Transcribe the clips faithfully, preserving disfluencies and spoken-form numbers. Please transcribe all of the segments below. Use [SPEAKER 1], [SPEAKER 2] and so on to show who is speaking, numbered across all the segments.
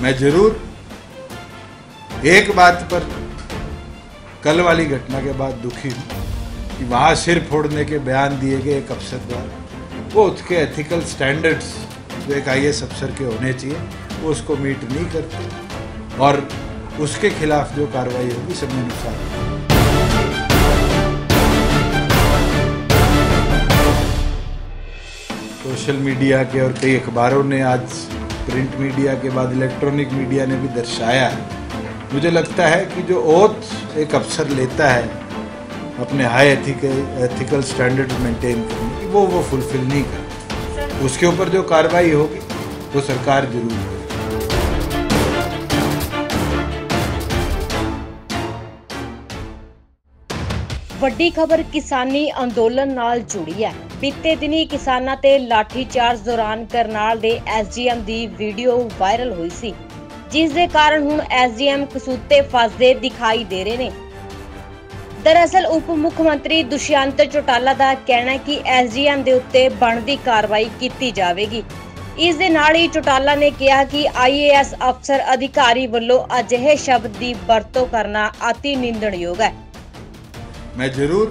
[SPEAKER 1] मैं जरूर एक बात पर कल वाली घटना के बाद दुखी हूं कि वहां सिर फोड़ने के बयान दिए गए एक अफसर द्वारा वो उसके एथिकल स्टैंडर्ड्स जो एक आई ए एस अफसर के होने चाहिए वो उसको मीट नहीं करते और उसके खिलाफ जो कार्रवाई होगी समय अनुसार होगी। सोशल मीडिया के और कई अखबारों ने आज प्रिंट मीडिया के बाद इलेक्ट्रॉनिक मीडिया ने भी दर्शाया है। मुझे लगता है कि जो ओथ एक अफसर लेता है अपने high ethical ethical standard maintain करने की, वो वो फुलफिल नहीं करता। उसके ऊपर जो कार्रवाई होगी वो सरकार जरूर करेगी।
[SPEAKER 2] ਵੱਡੀ ਖਬਰ ਕਿਸਾਨੀ ਅੰਦੋਲਨ ਨਾਲ ਜੁੜੀ ਹੈ। ਬੀਤੇ ਦਿਨੀ ਕਿਸਾਨਾਂ ਤੇ ਲਾਠੀਚਾਰਜ ਦੌਰਾਨ ਕਰਨਾਲ ਦੇ ਐਸ ਡੀ ਐਮ ਦੀ ਵੀਡੀਓ ਵਾਇਰਲ ਹੋਈ ਸੀ, ਜਿਸ ਦੇ ਕਾਰਨ ਹੁਣ ਐਸ ਡੀ ਐਮ ਕਸੂਤੇ ਫਸਦੇ ਦਿਖਾਈ ਦੇ ਰਹੇ ਨੇ। ਦਰਅਸਲ ਉਪ ਮੁੱਖ ਮੰਤਰੀ ਦੁਸ਼ਯੰਤ ਚੌਟਾਲਾ ਦਾ ਕਹਿਣਾ ਹੈ ਕਿ ਐਸ ਡੀ ਐਮ ਦੇ ਉੱਤੇ ਬਣਦੀ ਕਾਰਵਾਈ ਕੀਤੀ ਜਾਵੇਗੀ। ਇਸ ਦੇ ਨਾਲ ਹੀ ਚੌਟਾਲਾ ਨੇ ਕਿਹਾ ਕਿ ਆਈ ਏ ਐਸ ਅਫਸਰ ਅਧਿਕਾਰੀ ਵੱਲੋਂ ਅਜਿਹੇ ਸ਼ਬਦ ਦੀ ਵਰਤੋਂ ਕਰਨਾ ਅਤੀ ਨਿੰਦਣਯੋਗ ਹੈ।
[SPEAKER 1] मैं जरूर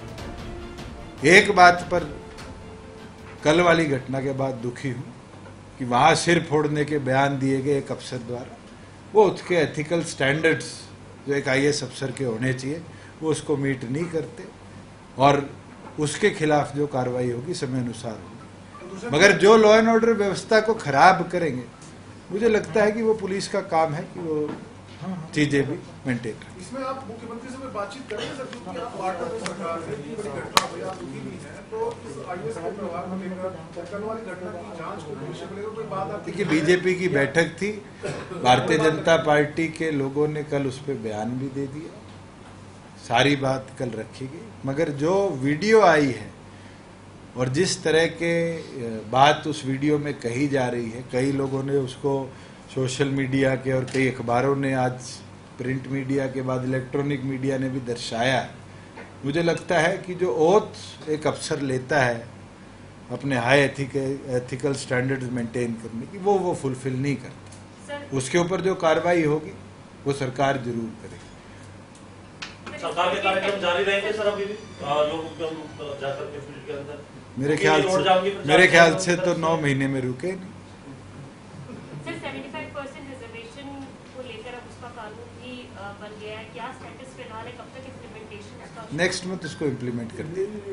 [SPEAKER 1] एक बात पर कल वाली घटना के बाद दुखी हूं कि वहां सिर फोड़ने के बयान दिए गए एक अफसर द्वारा वो उसके एथिकल स्टैंडर्ड्स जो एक आई ए एस अफसर के होने चाहिए वो उसको मीट नहीं करते और उसके खिलाफ जो कार्रवाई होगी समय अनुसार होगी। मगर जो लॉ एंड ऑर्डर व्यवस्था को खराब करेंगे, मुझे लगता है कि वो पुलिस का काम है कि वो चीजें भी मेंटेन करें।
[SPEAKER 3] इसमें आप मुख्यमंत्री से बातचीत करेंगे सर, क्योंकि आप पार्टनर हैं सरकार से, इतनी बड़ी घटना हुई, आप दुखी नहीं है, तो इस आई ए एस के व्यवहार को लेकर कल वाली घटना की जांच को भविष्य में लेकर कोई बात आप
[SPEAKER 1] देखिए, बीजेपी की बैठक थी, भारतीय जनता पार्टी के लोगों ने कल उस पर बयान भी दे दिया, सारी बात कल रखी गई। मगर जो वीडियो आई है और जिस तरह के बात उस वीडियो में कही जा रही है, कई लोगों ने उसको सोशल मीडिया के और कई अखबारों ने आज प्रिंट मीडिया के बाद इलेक्ट्रॉनिक मीडिया ने भी दर्शाया है। मुझे लगता है कि जो ओथ एक अफसर लेता है अपने high ethical ethical standards maintain करने की, वो वो फुलफिल नहीं करता। उसके ऊपर जो कार्रवाई होगी वो सरकार जरूर करेगी।
[SPEAKER 4] सरकार के कार्यक्रम जारी रहेंगे सर, अभी भी लोग जाकर के फील्ड के अंदर
[SPEAKER 1] मेरे ख्याल से मेरे ख्याल से तो नौ महीने में रुके नहीं।
[SPEAKER 5] पचहत्तर परसेंट रिजर्वेशन को लेकर अब उसका कानून भी बन गया है, क्या स्टेटस फिलहाल है, कब तक इम्प्लीमेंटेशन उसका?
[SPEAKER 1] नेक्स्ट मंथ इसको इम्प्लीमेंट कर देंगे।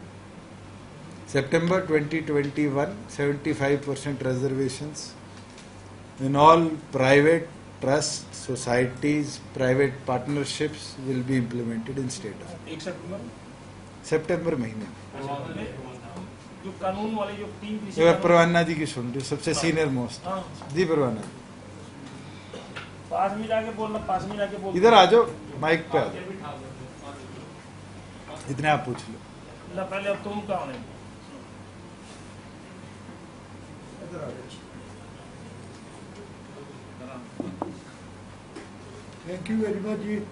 [SPEAKER 1] सितंबर ट्वेंटी ट्वेंटी वन पचहत्तर percent reservations in all private trust societies, private partnerships will be implemented in state of सितंबर महीने में।
[SPEAKER 4] जो कानून वाले जो तीन
[SPEAKER 1] परवाना जी की सुन रही सबसे सीनियर मोस्ट जी, परवाना
[SPEAKER 4] पास में जाके बोलना, पास में जाके बोल,
[SPEAKER 1] इधर आ जाओ, माइक पे आ जाओ, इतने आप पूछ लो
[SPEAKER 4] ना पहले। अब तुम कौन है?
[SPEAKER 3] Thank you very much ji.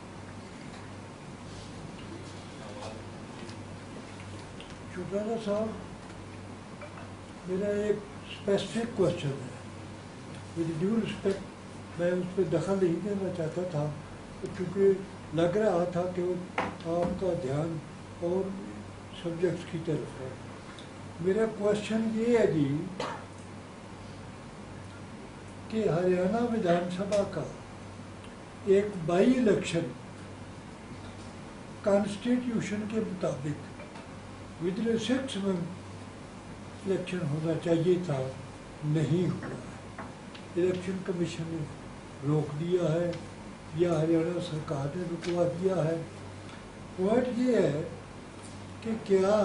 [SPEAKER 3] Chautala साहब, मेरा एक स्पेसिफिक क्वेश्चन है, विद ड्यू रिस्पेक्ट मैं उस पर दखल नहीं देना चाहता था, क्योंकि लग रहा था कि आपका ध्यान और सब्जेक्ट्स की तरफ है। मेरा क्वेश्चन ये है जी कि हरियाणा विधानसभा का एक बाई इलेक्शन कॉन्स्टिट्यूशन के मुताबिक within six month election होना चाहिए था, नहीं हुआ है। इलेक्शन कमीशन ने रोक दिया है या हरियाणा सरकार ने रुकवा दिया है। पॉइंट ये है कि क्या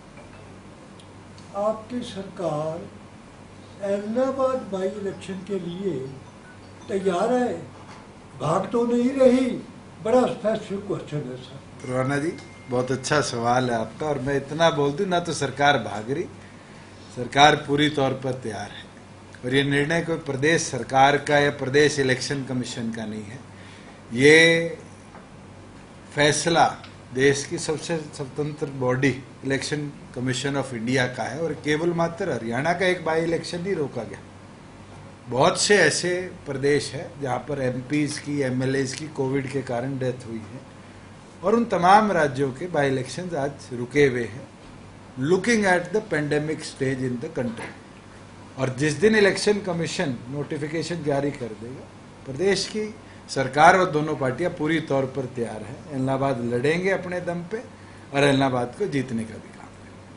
[SPEAKER 3] आपकी सरकार इलाहाबाद बाई इलेक्शन के लिए तैयार है? भाग तो नहीं रही? बड़ा स्पेसिफिक क्वेश्चन है सर।
[SPEAKER 1] परवाना जी, बहुत अच्छा सवाल है आपका, और मैं इतना बोल दूं, ना तो सरकार भाग रही, सरकार पूरी तौर पर तैयार है। और ये निर्णय कोई प्रदेश सरकार का या प्रदेश इलेक्शन कमीशन का नहीं है, ये फैसला देश की सबसे स्वतंत्र body election commission of India का है। और केवल मात्र हरियाणा का एक बाई इलेक्शन नहीं रोका गया, बहुत से ऐसे प्रदेश है जहाँ पर एमपीज की एमएलएज की कोविड के कारण डेथ हुई है और उन तमाम राज्यों के बाई इलेक्शंस आज रुके हुए हैं, looking at the pandemic stage in the country. और जिस दिन इलेक्शन कमीशन नोटिफिकेशन जारी कर देगा, प्रदेश की सरकार और दोनों पार्टियां पूरी तौर पर तैयार है। इलाहाबाद लड़ेंगे अपने दम पे और इलाहाबाद को जीतने का भी काम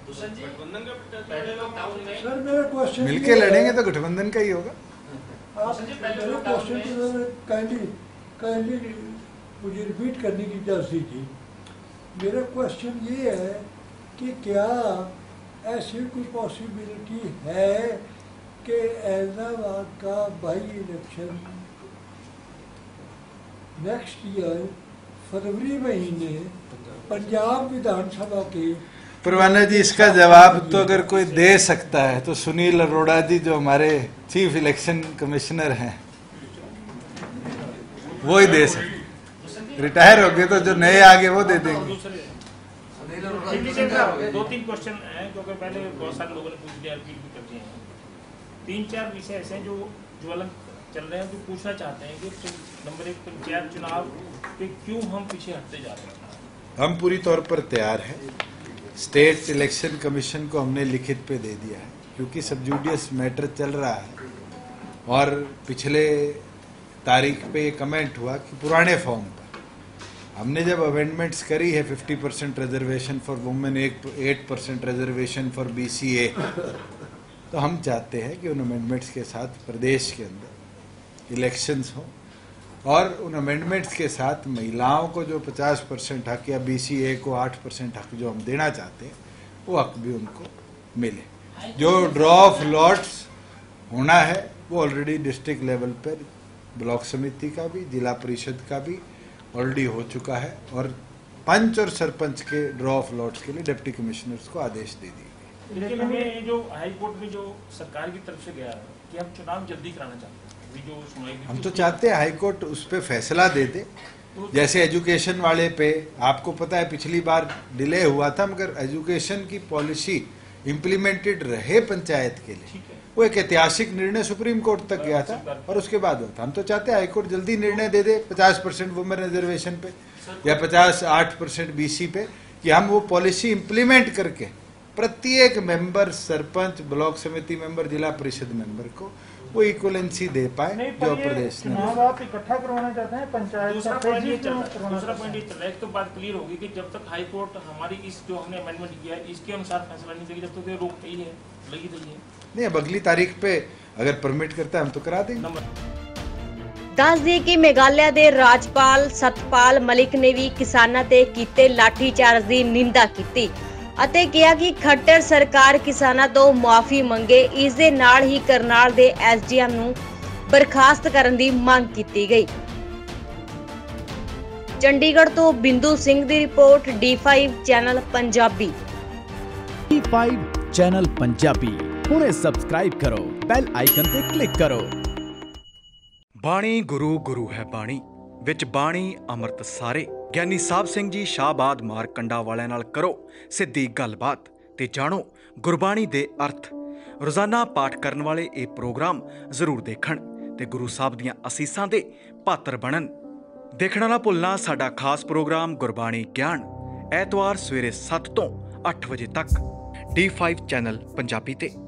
[SPEAKER 1] है।
[SPEAKER 3] सर मेरा क्वेश्चन
[SPEAKER 1] मिलके लड़ेंगे तो गठबंधन का ही होगा।
[SPEAKER 3] आप मेरा क्वेश्चन तो काइंडली काइंडली मुझे रिपीट करने की इजाज़त दीजिए। मेरा क्वेश्चन ये है कि क्या ऐसी कोई पॉसिबिलिटी है कि इलाहाबाद का बाई इलेक्शन नेक्स्ट ईयर फरवरी महीने पंजाब विधानसभा के?
[SPEAKER 1] परवाना जी, इसका जवाब तो अगर कोई दे सकता है तो सुनील अरोड़ा जी जो हमारे चीफ इलेक्शन कमिश्नर हैं वो ही दे सकते। रिटायर हो गए तो जो नए आगे वो दे देंगे।
[SPEAKER 6] दो तीन क्वेश्चन हैं जो पहले बहुत सारे लोगों ने पूछ लिया, रिपीट भी कर दिए हैं। तीन चार विषय ऐसे हैं जो ज्वलन चल रहे हैं, जो पूछना चाहते हैं कि नंबर एक, पंचायत चुनाव पे क्यों हम पीछे हटते जा रहे हैं?
[SPEAKER 1] हम पूरी तौर पर तैयार हैं। स्टेट इलेक्शन कमीशन को हमने लिखित पे दे दिया है, क्योंकि सबजूडियस मैटर चल रहा है और पिछले तारीख पे ये कमेंट हुआ कि पुराने फॉर्म पर हमने जब अमेंडमेंट्स करी है fifty percent reservation for women, eight percent reservation for BCA, तो हम चाहते हैं कि उन अमेंडमेंट्स के साथ प्रदेश के अंदर इलेक्शंस हों और उन अमेंडमेंट्स के साथ महिलाओं को जो पचास परसेंट हक या बीसीए को आठ परसेंट हक जो हम देना चाहते हैं वो हक भी उनको मिले। जो ड्रॉ ऑफ लॉट्स होना है वो ऑलरेडी डिस्ट्रिक्ट लेवल पर ब्लॉक समिति का भी, जिला परिषद का भी ऑलरेडी हो चुका है और पंच और सरपंच के ड्रॉ ऑफ लॉट्स के लिए डिप्टी कमिश्नर्स को आदेश दे दिए।
[SPEAKER 6] लेकिन हमें जो हाई कोर्ट में जो सरकार की तरफ से गया है कि हम चुनाव जल्दी कराना चाहते हैं, जो सुनाई
[SPEAKER 1] हम तो चाहते हैं हाई कोर्ट उस पर फैसला दे दे। जैसे एजुकेशन वाले पे आपको पता है पिछली बार डिले हुआ था, मगर एजुकेशन की पॉलिसी इम्प्लीमेंटेड रहे पंचायत के लिए, वो एक ऐतिहासिक निर्णय सुप्रीम कोर्ट तक गया था और उसके बाद हुआ था। हम तो चाहते हैं हाईकोर्ट जल्दी निर्णय दे दे पचास परसेंट वुमेन रिजर्वेशन पे या पचास आठ परसेंट बीसी पे, कि हम वो पॉलिसी इम्प्लीमेंट करके प्रत्येक मेंबर, सरपंच, ब्लॉक समिति मेंबर, जिला परिषद मेंबर को वो इक्वलेंसी दे पाए जो प्रदेश ने।
[SPEAKER 7] आप इकट्ठा करवाना चाहते हैं पंचायत?
[SPEAKER 6] दूसरा पॉइंट ये चल रहा है दूसरा पॉइंट ये चल रहा है एक तो बात क्लियर होगी कि जब तक हाई कोर्ट हमारी इस जो हमने अमेंडमेंट किया है इसके अनुसार फैसला नहीं देगी, जब तक ये रोक ही है लगी रही है।
[SPEAKER 1] नहीं, अब अगली तारीख पे अगर परमिट करता है हम तो करा देंगे।
[SPEAKER 2] ਦੱਸ ਦਈਏ ਕਿ ਮੇਘਾਲਿਆ ਦੇ ਰਾਜਪਾਲ ਸਤਪਾਲ ਮਲਿਕ ਨੇ ਵੀ ਕਿਸਾਨਾਂ ਤੇ ਕੀਤੇ ਲਾਠੀਚਾਰਜ ਦੀ ਨਿੰਦਾ ਕੀਤੀ ਅਤੇ ਕਿਹਾ ਕਿ ਖੱਟਰ ਸਰਕਾਰ ਕਿਸਾਨਾਂ ਤੋਂ ਮੁਆਫੀ ਮੰਗੇ। ਇਸ ਦੇ ਨਾਲ ਹੀ ਕਰਨਾਲ ਦੇ ਐਸਡੀਐਮ ਨੂੰ ਬਰਖਾਸਤ ਕਰਨ ਦੀ ਮੰਗ ਕੀਤੀ ਗਈ। ਚੰਡੀਗੜ੍ਹ ਤੋਂ ਬਿੰਦੂ ਸਿੰਘ ਦੀ report D five channel Punjabi.
[SPEAKER 8] D five channel Punjabi हुणे सबसक्राइब करो, बेल आइकन ते क्लिक करो।
[SPEAKER 9] बाणी गुरु गुरु है बाणी विच बाणी अमृत सारे। ਗਿਆਨੀ ਸਾਹਿਬ ਸਿੰਘ ਜੀ ਸ਼ਾਹਬਾਦ ਮਾਰਕੰਡਾ ਵਾਲਿਆਂ ਨਾਲ ਕਰੋ ਸਿੱਧੀ ਗੱਲਬਾਤ ਤੇ ਜਾਣੋ ਗੁਰਬਾਣੀ ਦੇ ਅਰਥ। ਰੋਜ਼ਾਨਾ ਪਾਠ ਕਰਨ ਵਾਲੇ ਇਹ ਪ੍ਰੋਗਰਾਮ ਜ਼ਰੂਰ ਦੇਖਣ ਤੇ ਗੁਰੂ ਸਾਹਿਬ ਦੀਆਂ ਅਸੀਸਾਂ ਦੇ ਪਾਤਰ ਬਣਨ। ਦੇਖਣਾ ਨਾ ਭੁੱਲਣਾ ਸਾਡਾ ਖਾਸ ਪ੍ਰੋਗਰਾਮ ਗੁਰਬਾਣੀ ਗਿਆਨ, ਐਤਵਾਰ ਸਵੇਰੇ ਸੱਤ ਤੋਂ ਅੱਠ ਵਜੇ ਤੱਕ ਡੀ ਫਾਈਵ ਚੈਨਲ ਪੰਜਾਬੀ ਤੇ।